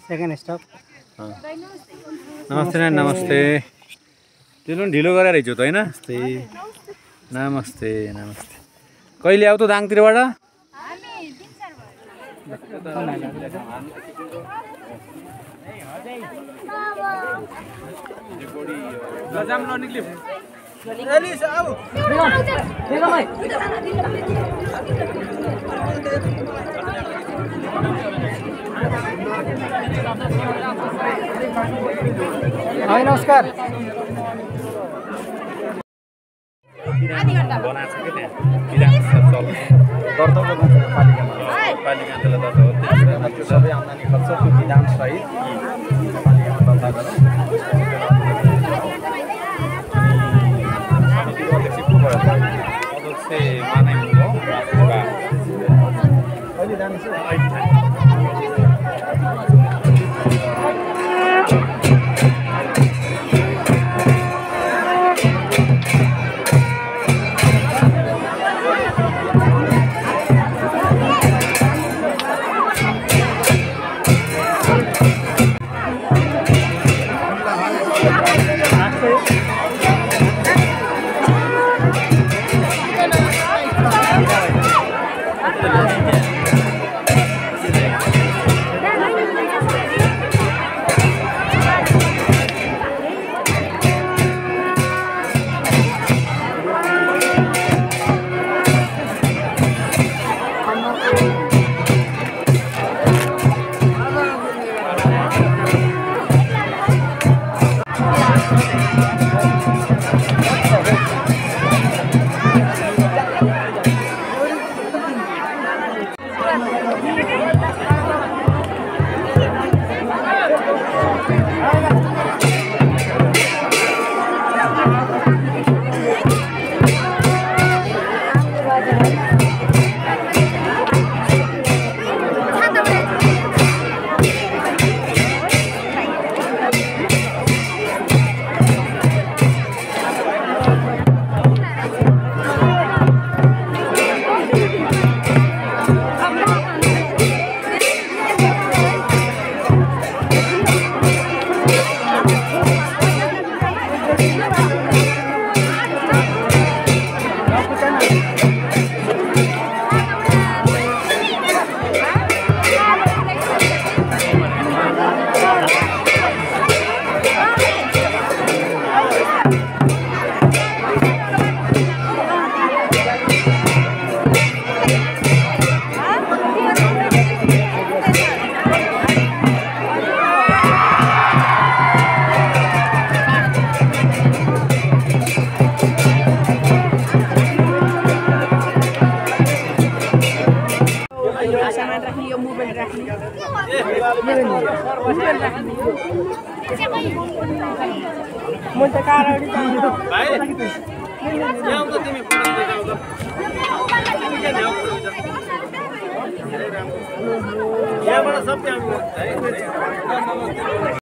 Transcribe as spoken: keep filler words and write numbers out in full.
Second stop. नमस्ते नानी नमस्ते। त्यसले पनि ढिलो गरेर हिजो त होइन? नमस्ते नमस्ते। कहिले आऊ त दाङतिरबाट? नमस्कार। सबै आम्दानी खर्च त्यो विधान सहित पालिकामा दर्ता गरेर कहिले जान्छ? Monte Carlo di Vai. Yang tu timi pun ada tu. Ya mana सब